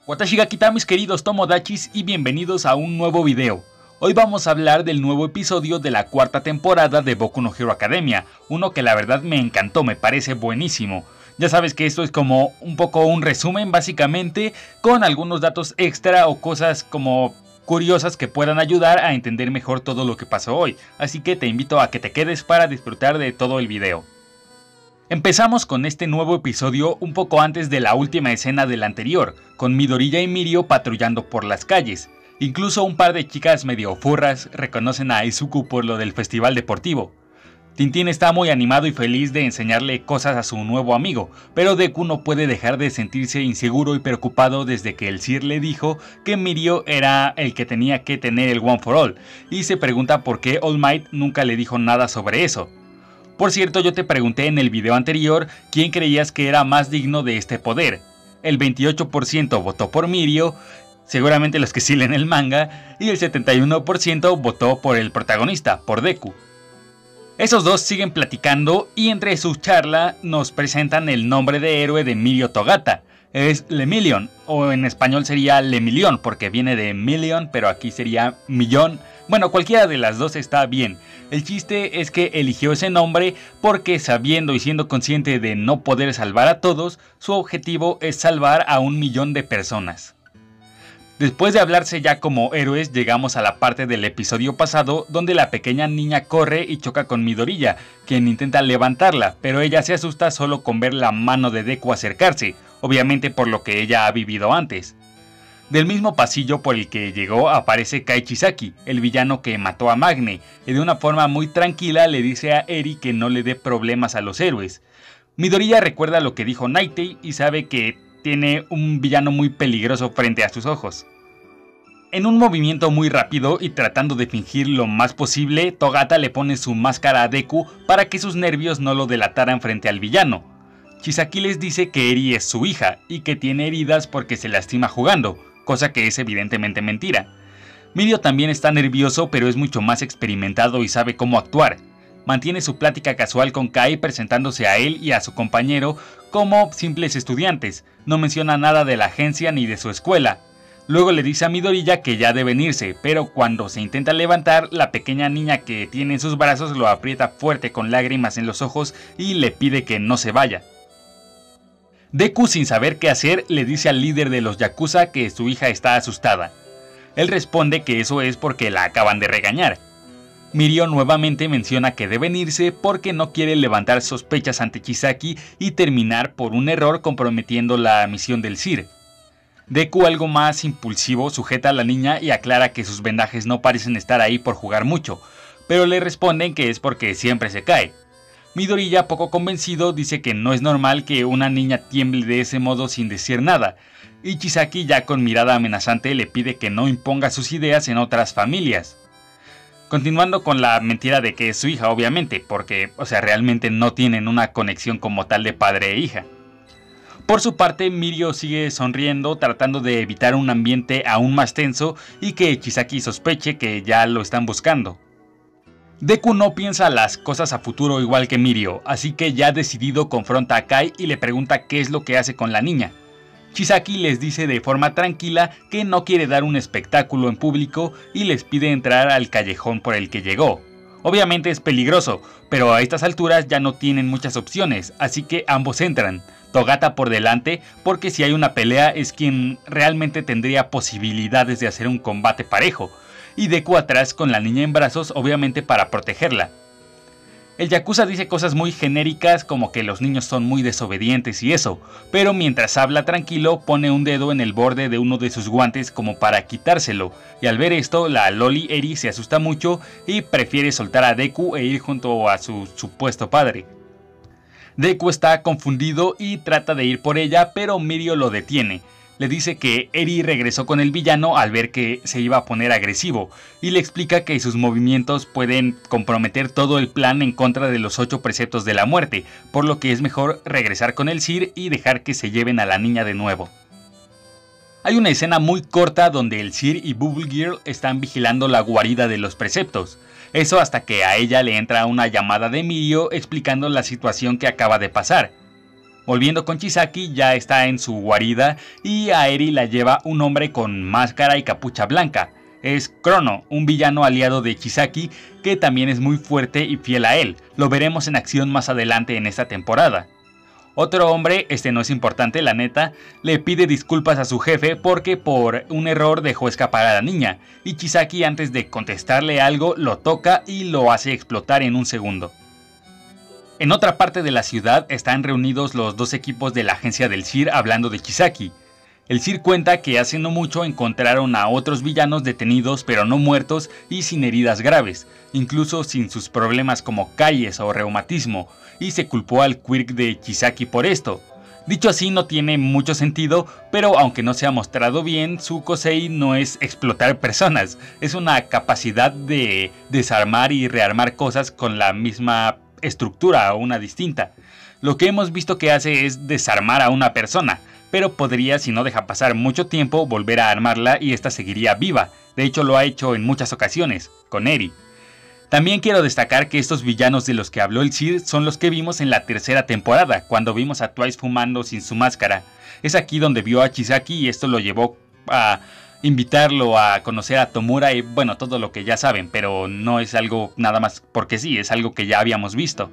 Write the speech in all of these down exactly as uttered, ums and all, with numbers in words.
Watashi ga kita, mis queridos Tomodachis, y bienvenidos a un nuevo video. Hoy vamos a hablar del nuevo episodio de la cuarta temporada de Boku no Hero Academia, uno que la verdad me encantó, me parece buenísimo. Ya sabes que esto es como un poco un resumen básicamente, con algunos datos extra o cosas como curiosas que puedan ayudar a entender mejor todo lo que pasó hoy, así que te invito a que te quedes para disfrutar de todo el video. Empezamos con este nuevo episodio un poco antes de la última escena del anterior, con Midoriya y Mirio patrullando por las calles. Incluso un par de chicas medio furras reconocen a Izuku por lo del festival deportivo. Tintín está muy animado y feliz de enseñarle cosas a su nuevo amigo, pero Deku no puede dejar de sentirse inseguro y preocupado desde que el Sir le dijo que Mirio era el que tenía que tener el One for All, y se pregunta por qué All Might nunca le dijo nada sobre eso. Por cierto, yo te pregunté en el video anterior quién creías que era más digno de este poder. El veintiocho por ciento votó por Mirio, seguramente los que sí leen el manga, y el setenta y uno por ciento votó por el protagonista, por Deku. Esos dos siguen platicando y entre su charla nos presentan el nombre de héroe de Mirio Togata. Es Lemillion, o en español sería Lemillion porque viene de Million, pero aquí sería Millón. Bueno, cualquiera de las dos está bien. El chiste es que eligió ese nombre porque, sabiendo y siendo consciente de no poder salvar a todos, su objetivo es salvar a un millón de personas. Después de hablarse ya como héroes, llegamos a la parte del episodio pasado donde la pequeña niña corre y choca con Midoriya, quien intenta levantarla, pero ella se asusta solo con ver la mano de Deku acercarse, obviamente por lo que ella ha vivido antes. Del mismo pasillo por el que llegó aparece Kai Chisaki, el villano que mató a Magne, y de una forma muy tranquila le dice a Eri que no le dé problemas a los héroes. Midoriya recuerda lo que dijo Naitei y sabe que tiene un villano muy peligroso frente a sus ojos. En un movimiento muy rápido y tratando de fingir lo más posible, Togata le pone su máscara a Deku para que sus nervios no lo delataran frente al villano. Chisaki les dice que Eri es su hija y que tiene heridas porque se lastima jugando, cosa que es evidentemente mentira. Mirio también está nervioso, pero es mucho más experimentado y sabe cómo actuar. Mantiene su plática casual con Kai presentándose a él y a su compañero como simples estudiantes, no menciona nada de la agencia ni de su escuela. Luego le dice a Midoriya que ya deben irse, pero cuando se intenta levantar, la pequeña niña que tiene en sus brazos lo aprieta fuerte con lágrimas en los ojos y le pide que no se vaya. Deku, sin saber qué hacer, le dice al líder de los Yakuza que su hija está asustada. Él responde que eso es porque la acaban de regañar. Mirio nuevamente menciona que deben irse porque no quiere levantar sospechas ante Chisaki y terminar por un error comprometiendo la misión del Sir. Deku, algo más impulsivo, sujeta a la niña y aclara que sus vendajes no parecen estar ahí por jugar mucho, pero le responden que es porque siempre se cae. Midoriya, poco convencido, dice que no es normal que una niña tiemble de ese modo sin decir nada, y Chisaki, ya con mirada amenazante, le pide que no imponga sus ideas en otras familias. Continuando con la mentira de que es su hija, obviamente, porque, o sea, realmente no tienen una conexión como tal de padre e hija. Por su parte, Mirio sigue sonriendo, tratando de evitar un ambiente aún más tenso y que Chisaki sospeche que ya lo están buscando. Deku no piensa las cosas a futuro igual que Mirio, así que ya decidido confronta a Kai y le pregunta qué es lo que hace con la niña. Chisaki les dice de forma tranquila que no quiere dar un espectáculo en público y les pide entrar al callejón por el que llegó. Obviamente es peligroso, pero a estas alturas ya no tienen muchas opciones, así que ambos entran. Togata por delante, porque si hay una pelea es quien realmente tendría posibilidades de hacer un combate parejo, y Deku atrás con la niña en brazos, obviamente para protegerla. El Yakuza dice cosas muy genéricas como que los niños son muy desobedientes y eso, pero mientras habla tranquilo pone un dedo en el borde de uno de sus guantes como para quitárselo, y al ver esto la Loli Eri se asusta mucho y prefiere soltar a Deku e ir junto a su supuesto padre. Deku está confundido y trata de ir por ella, pero Mirio lo detiene. Le dice que Eri regresó con el villano al ver que se iba a poner agresivo, y le explica que sus movimientos pueden comprometer todo el plan en contra de los ocho preceptos de la muerte, por lo que es mejor regresar con el Sir y dejar que se lleven a la niña de nuevo. Hay una escena muy corta donde el Sir y Bubble Girl están vigilando la guarida de los preceptos. Eso hasta que a ella le entra una llamada de Mirio explicando la situación que acaba de pasar. Volviendo con Chisaki, ya está en su guarida y a Eri la lleva un hombre con máscara y capucha blanca. Es Chrono, un villano aliado de Chisaki que también es muy fuerte y fiel a él. Lo veremos en acción más adelante en esta temporada. Otro hombre, este no es importante la neta, le pide disculpas a su jefe porque por un error dejó escapar a la niña, y Chisaki antes de contestarle algo lo toca y lo hace explotar en un segundo. En otra parte de la ciudad están reunidos los dos equipos de la agencia del S I R hablando de Chisaki. El S I R cuenta que hace no mucho encontraron a otros villanos detenidos pero no muertos y sin heridas graves, incluso sin sus problemas como calles o reumatismo, y se culpó al quirk de Chisaki por esto. Dicho así no tiene mucho sentido, pero aunque no se ha mostrado bien, su Kosei no es explotar personas, es una capacidad de desarmar y rearmar cosas con la misma estructura o una distinta. Lo que hemos visto que hace es desarmar a una persona, pero podría, si no deja pasar mucho tiempo, volver a armarla y esta seguiría viva. De hecho lo ha hecho en muchas ocasiones, con Eri. También quiero destacar que estos villanos de los que habló el S I R son los que vimos en la tercera temporada, cuando vimos a Twice fumando sin su máscara. Es aquí donde vio a Chisaki y esto lo llevó a invitarlo a conocer a Tomura y bueno, todo lo que ya saben, pero no es algo nada más porque sí, es algo que ya habíamos visto.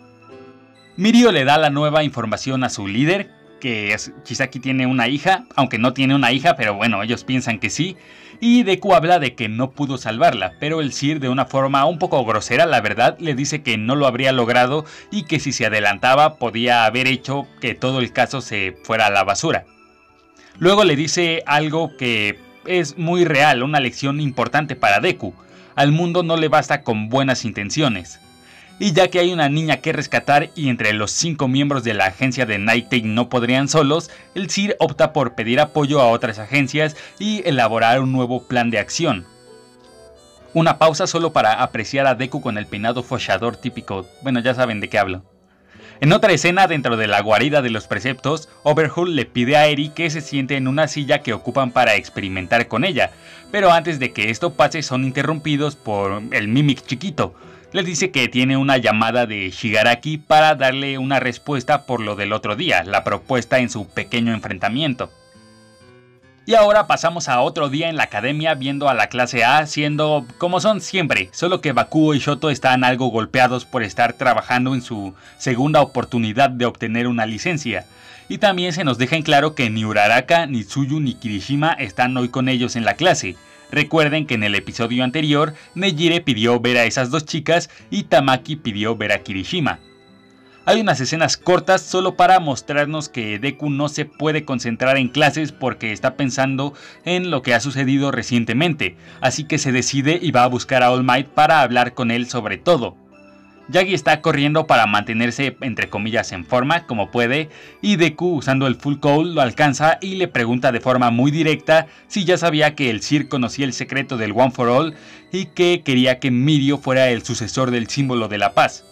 Mirio le da la nueva información a su líder, que es, Chisaki tiene una hija, aunque no tiene una hija, pero bueno, ellos piensan que sí. Y Deku habla de que no pudo salvarla, pero el S I R de una forma un poco grosera, la verdad, le dice que no lo habría logrado y que si se adelantaba podía haber hecho que todo el caso se fuera a la basura. Luego le dice algo que es muy real, una lección importante para Deku. Al mundo no le basta con buenas intenciones. Y ya que hay una niña que rescatar y entre los cinco miembros de la agencia de Night Tail no podrían solos, el S I R opta por pedir apoyo a otras agencias y elaborar un nuevo plan de acción. Una pausa solo para apreciar a Deku con el peinado fochador típico, bueno ya saben de qué hablo. En otra escena dentro de la guarida de los preceptos, Overhaul le pide a Eri que se siente en una silla que ocupan para experimentar con ella, pero antes de que esto pase son interrumpidos por el Mimic chiquito. Les dice que tiene una llamada de Shigaraki para darle una respuesta por lo del otro día, la propuesta en su pequeño enfrentamiento. Y ahora pasamos a otro día en la academia viendo a la clase A siendo como son siempre, solo que Bakugo y Shoto están algo golpeados por estar trabajando en su segunda oportunidad de obtener una licencia. Y también se nos deja en claro que ni Uraraka, ni Tsuyu, ni Kirishima están hoy con ellos en la clase. Recuerden que en el episodio anterior, Nejire pidió ver a esas dos chicas y Tamaki pidió ver a Kirishima. Hay unas escenas cortas solo para mostrarnos que Deku no se puede concentrar en clases porque está pensando en lo que ha sucedido recientemente, así que se decide y va a buscar a All Might para hablar con él sobre todo. Yagi está corriendo para mantenerse entre comillas en forma como puede y Deku usando el Full Cowl lo alcanza y le pregunta de forma muy directa si ya sabía que el S I R conocía el secreto del One for All y que quería que Mirio fuera el sucesor del símbolo de la paz.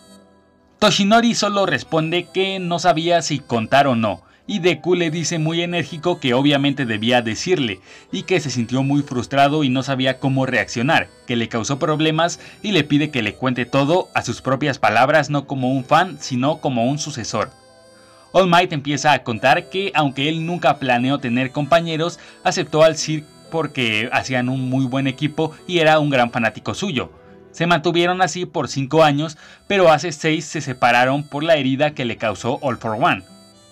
Toshinori solo responde que no sabía si contar o no, y Deku le dice muy enérgico que obviamente debía decirle, y que se sintió muy frustrado y no sabía cómo reaccionar, que le causó problemas y le pide que le cuente todo a sus propias palabras, no como un fan, sino como un sucesor. All Might empieza a contar que aunque él nunca planeó tener compañeros, aceptó al S I R porque hacían un muy buen equipo y era un gran fanático suyo. Se mantuvieron así por cinco años, pero hace seis se separaron por la herida que le causó All for One.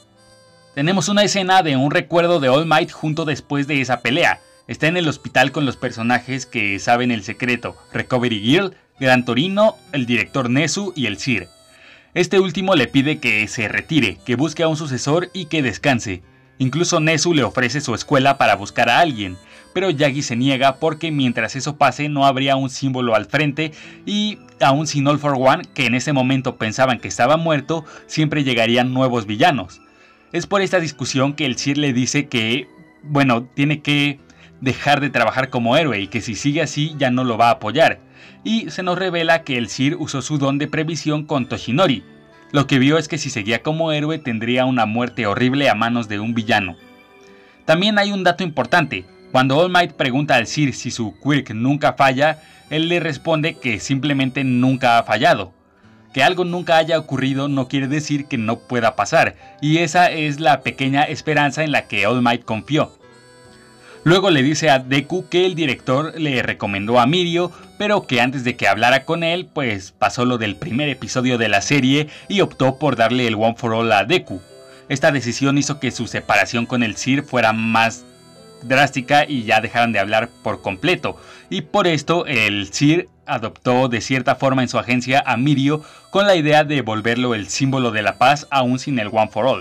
Tenemos una escena de un recuerdo de All Might junto después de esa pelea. Está en el hospital con los personajes que saben el secreto, Recovery Girl, Gran Torino, el director Nezu y el S I R. Este último le pide que se retire, que busque a un sucesor y que descanse. Incluso Nezu le ofrece su escuela para buscar a alguien, pero Yagi se niega porque mientras eso pase no habría un símbolo al frente y aún sin All for One, que en ese momento pensaban que estaba muerto, siempre llegarían nuevos villanos. Es por esta discusión que el S I R le dice que, bueno, tiene que dejar de trabajar como héroe y que si sigue así ya no lo va a apoyar. Y se nos revela que el S I R usó su don de previsión con Toshinori. Lo que vio es que si seguía como héroe tendría una muerte horrible a manos de un villano. También hay un dato importante. Cuando All Might pregunta al S I R si su quirk nunca falla, él le responde que simplemente nunca ha fallado. Que algo nunca haya ocurrido no quiere decir que no pueda pasar, y esa es la pequeña esperanza en la que All Might confió. Luego le dice a Deku que el director le recomendó a Mirio, pero que antes de que hablara con él, pues pasó lo del primer episodio de la serie y optó por darle el One for All a Deku. Esta decisión hizo que su separación con el Sir fuera más drástica y ya dejaran de hablar por completo, y por esto el Sir adoptó de cierta forma en su agencia a Mirio con la idea de volverlo el símbolo de la paz aún sin el One for All.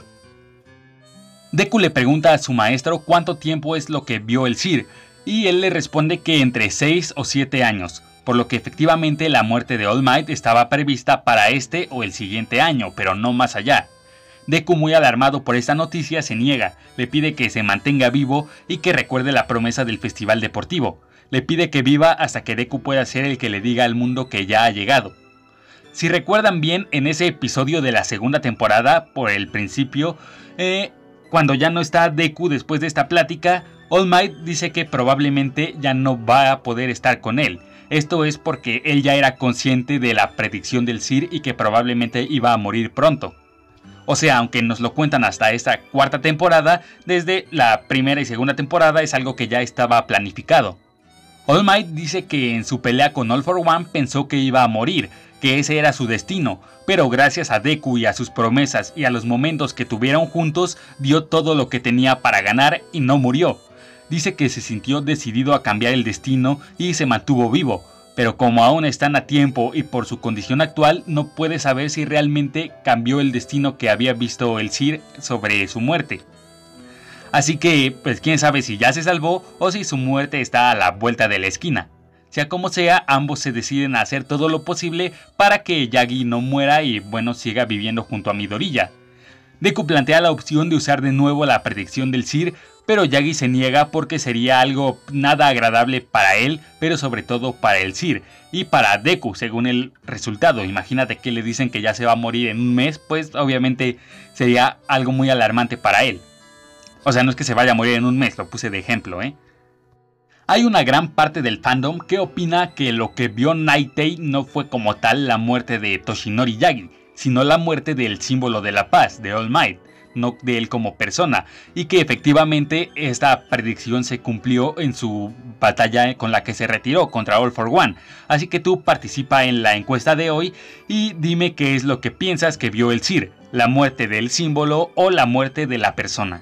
Deku le pregunta a su maestro cuánto tiempo es lo que vio el Sir, y él le responde que entre seis o siete años, por lo que efectivamente la muerte de All Might estaba prevista para este o el siguiente año, pero no más allá. Deku, muy alarmado por esta noticia, se niega, le pide que se mantenga vivo y que recuerde la promesa del festival deportivo. Le pide que viva hasta que Deku pueda ser el que le diga al mundo que ya ha llegado. Si recuerdan bien, en ese episodio de la segunda temporada, por el principio, eh, cuando ya no está Deku después de esta plática, All Might dice que probablemente ya no va a poder estar con él. Esto es porque él ya era consciente de la predicción del Sir y que probablemente iba a morir pronto. O sea, aunque nos lo cuentan hasta esta cuarta temporada, desde la primera y segunda temporada es algo que ya estaba planificado. All Might dice que en su pelea con All for One pensó que iba a morir, que ese era su destino, pero gracias a Deku y a sus promesas y a los momentos que tuvieron juntos, dio todo lo que tenía para ganar y no murió. Dice que se sintió decidido a cambiar el destino y se mantuvo vivo, pero como aún están a tiempo y por su condición actual, no puede saber si realmente cambió el destino que había visto el Sir sobre su muerte. Así que, pues quién sabe si ya se salvó o si su muerte está a la vuelta de la esquina. Sea como sea, ambos se deciden a hacer todo lo posible para que Yagi no muera y bueno, siga viviendo junto a Midoriya. Deku plantea la opción de usar de nuevo la predicción del Sir, pero Yagi se niega porque sería algo nada agradable para él, pero sobre todo para el Sir y para Deku según el resultado. Imagínate que le dicen que ya se va a morir en un mes, pues obviamente sería algo muy alarmante para él. O sea, no es que se vaya a morir en un mes, lo puse de ejemplo, ¿eh? Hay una gran parte del fandom que opina que lo que vio Nightei no fue como tal la muerte de Toshinori Yagi, sino la muerte del símbolo de la paz, de All Might, no de él como persona, y que efectivamente esta predicción se cumplió en su batalla con la que se retiró contra All for One. Así que tú participa en la encuesta de hoy y dime qué es lo que piensas que vio el Sir, la muerte del símbolo o la muerte de la persona.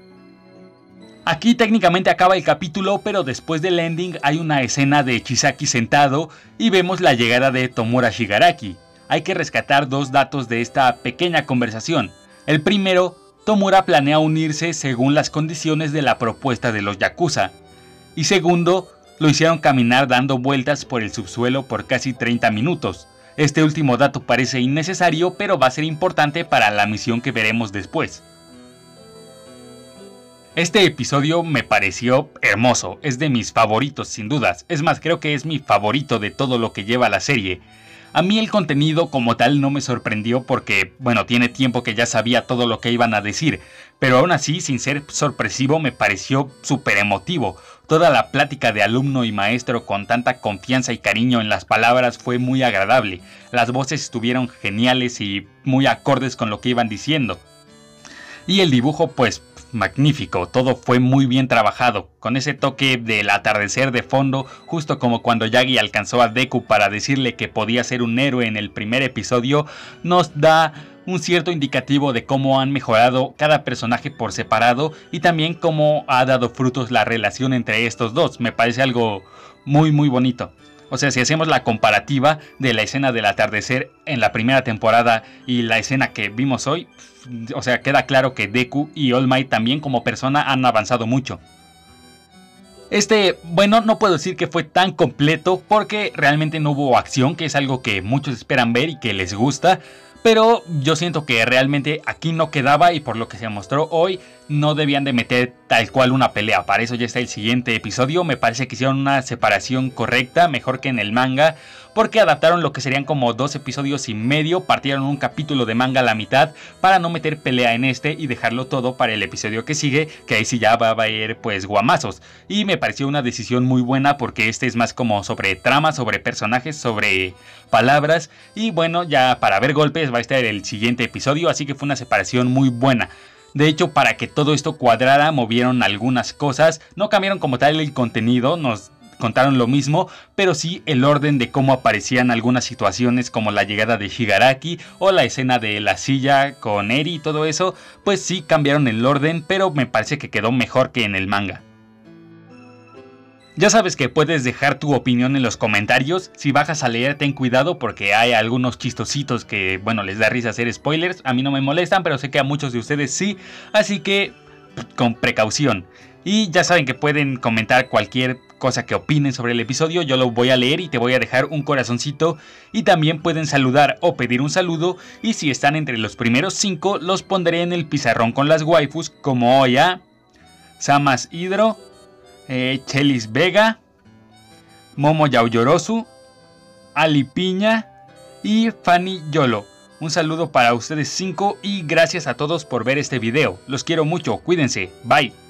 Aquí técnicamente acaba el capítulo, pero después del ending hay una escena de Chisaki sentado y vemos la llegada de Tomura Shigaraki. Hay que rescatar dos datos de esta pequeña conversación. El primero, Tomura planea unirse según las condiciones de la propuesta de los Yakuza. Y segundo, lo hicieron caminar dando vueltas por el subsuelo por casi treinta minutos. Este último dato parece innecesario, pero va a ser importante para la misión que veremos después. Este episodio me pareció hermoso, es de mis favoritos sin dudas, es más creo que es mi favorito de todo lo que lleva la serie. A mí el contenido como tal no me sorprendió porque, bueno, tiene tiempo que ya sabía todo lo que iban a decir, pero aún así, sin ser sorpresivo, me pareció súper emotivo. Toda la plática de alumno y maestro con tanta confianza y cariño en las palabras fue muy agradable, las voces estuvieron geniales y muy acordes con lo que iban diciendo. Y el dibujo pues magnífico, todo fue muy bien trabajado, con ese toque del atardecer de fondo, justo como cuando Yagi alcanzó a Deku para decirle que podía ser un héroe en el primer episodio, nos da un cierto indicativo de cómo han mejorado cada personaje por separado y también cómo ha dado frutos la relación entre estos dos. Me parece algo muy muy bonito. O sea, si hacemos la comparativa de la escena del atardecer en la primera temporada y la escena que vimos hoy, o sea, queda claro que Deku y All Might también como persona han avanzado mucho. Este, bueno, no puedo decir que fue tan completo porque realmente no hubo acción, que es algo que muchos esperan ver y que les gusta. Pero yo siento que realmente aquí no quedaba y por lo que se mostró hoy no debían de meter tal cual una pelea. Para eso ya está el siguiente episodio. Me parece que hicieron una separación correcta, mejor que en el manga, porque adaptaron lo que serían como dos episodios y medio, partieron un capítulo de manga a la mitad para no meter pelea en este y dejarlo todo para el episodio que sigue, que ahí sí ya va a haber pues guamazos. Y me pareció una decisión muy buena porque este es más como sobre trama, sobre personajes, sobre palabras. Y bueno, ya para ver golpes va a estar el siguiente episodio, así que fue una separación muy buena. De hecho, para que todo esto cuadrara, movieron algunas cosas, no cambiaron como tal el contenido, nos contaron lo mismo, pero sí el orden de cómo aparecían algunas situaciones como la llegada de Shigaraki o la escena de la silla con Eri y todo eso, pues sí cambiaron el orden, pero me parece que quedó mejor que en el manga. Ya sabes que puedes dejar tu opinión en los comentarios. Si bajas a leer, ten cuidado porque hay algunos chistositos que, bueno, les da risa hacer spoilers. A mí no me molestan, pero sé que a muchos de ustedes sí. Así que, con precaución. Y ya saben que pueden comentar cualquier cosa que opinen sobre el episodio. Yo lo voy a leer y te voy a dejar un corazoncito. Y también pueden saludar o pedir un saludo. Y si están entre los primeros cinco, los pondré en el pizarrón con las waifus, como hoy a Samas Hydro, Eh, Chelis Vega, Momo Yaoyorosu, Ali Piña y Fanny Yolo. Un saludo para ustedes cinco y gracias a todos por ver este video. Los quiero mucho, cuídense, bye.